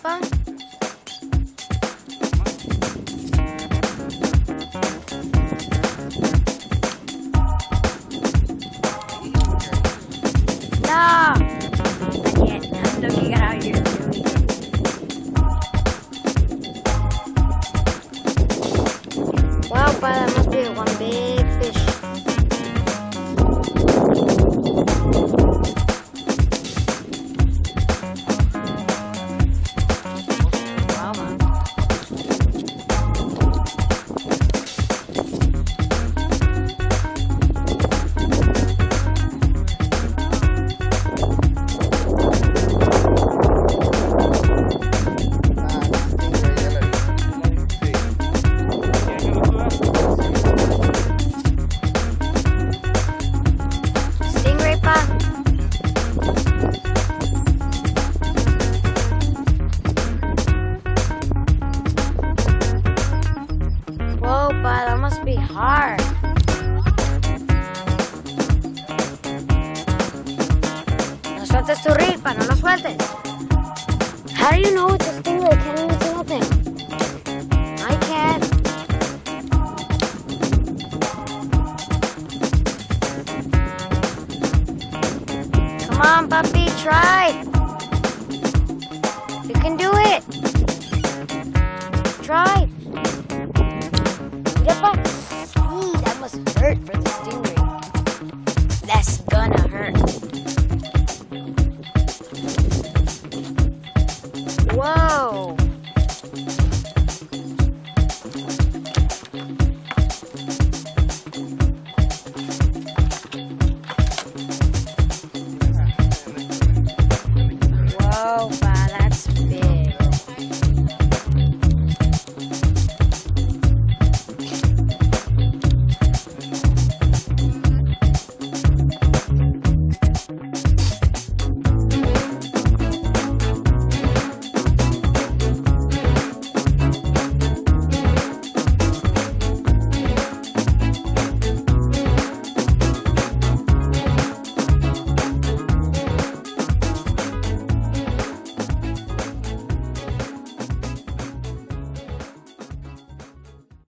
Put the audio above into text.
pa? No! Not yet. I'm looking at how you're doing it. Wow, pa, that must be one big fish. Whoa, pa, that must be hard. No sueltes tu reel, pa, no lo sueltes. How do you know it's a stingray? I can't even see nothing. I can't. Come on, puppy, try. You can do it. Try. That must hurt for the stingray. That's gonna hurt. Whoa. Whoa, wow, that's big.